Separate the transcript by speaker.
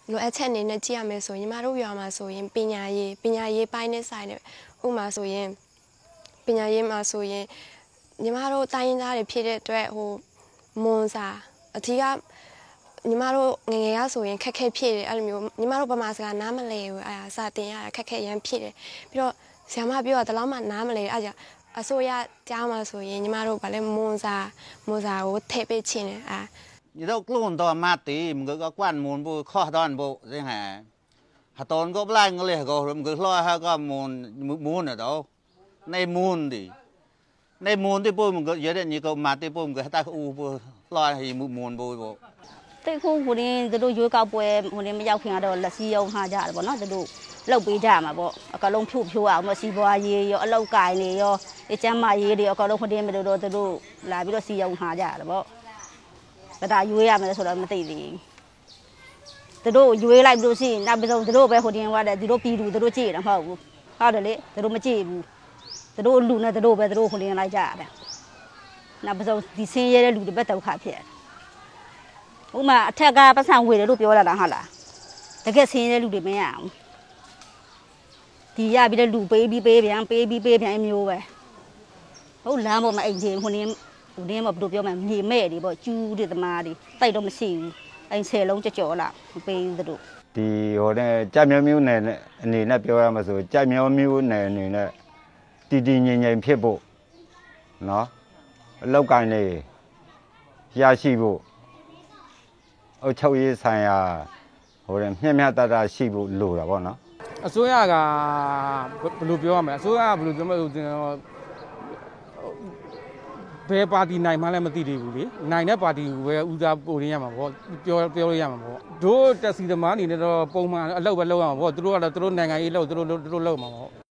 Speaker 1: လိုအပ်ချက်အနေနဲ့ကြည့်ရမယ်ဆိုရင်ညီမတို့ရွာမှာဆိုရင်ပညာရေးပိုင်းနဲ့ဆိုင်တယ်ဥပမာဆိုရင်ပညာရေးမှာဆိုရင်ညီမတို့တိုင်းရင်းသားတွေဖြစ်တဲ့အတွက်မွန်စာအထီးကညီမတို့ငငယ်ရဆိုရင်ခက်ခဲဖြစ်တယ်အဲ့လိုမျိုးညီမတို့ဗမာစကားနားမလဲဘူးအဲ့ဒါစာတင်ရတာခက်ခဲရမ်းဖြစ်တယ်ပြီးတော့ဆရာမပြောတာတလောက်မှနားမလဲအဲ့ကြောင့်အစိုးရကြားမှာဆိုရင်ညီမတို့ဗာလဲမွန်စာကိုထည့်ပေးခြင်းတယ်
Speaker 2: 你都弄到马地，唔个关门不靠单不，这还，还当个不来个嘞个，唔个来还个门了都，ใน门的不唔个有的你个马地不唔个大屋不来还门不。
Speaker 3: 对乎湖里这都有搞不湖里没有看到历史有下家了不喏这都老北家嘛不，个龙飘啊，么西瓜叶有老街呢有，一只马叶的个龙湖里没都这都来比较西有下家了不。个大约呀，没说了没对的。这都约来不都是，那不是这都白火电话的，这都比路这都接了好，好的嘞，这都没接路，这都路呢，这都白这都火电来家的，那不是第三页的路都白都卡片。我嘛，他家把上回的都标了好了，这个三页的路都没有，第二边的路北边没有呗，我南部嘛以前火电。湖里嘛不都表嘛，你买的不，煮的他妈的，带都没洗，哎，菜笼就焦了，背着都。
Speaker 4: 第后呢，家苗呢，你那表演嘛说，家苗呢，你那，年撇步，喏，老干的，下西部，我抽一三呀，后来大西部路了不喏。
Speaker 5: 所以个不表演嘛，所以不表演ဘယ်ပါတီနိုင်မှလည်းမသိသေးဘူးလေနိုင်တဲ့ပါတီကိုပဲဦးစားပို့ရမှာပေါ့ပြောလို့ရမှာပေါ့တို့တက်စီသမားအနေနဲ့တော့ပုံမှန်အလုပ်ပဲလုပ်ရမှာပေါ့သူတို့ကတော့သူတို့နိုင်ငံရေးလုပ်သူတို့လုပ်မှာပေါ့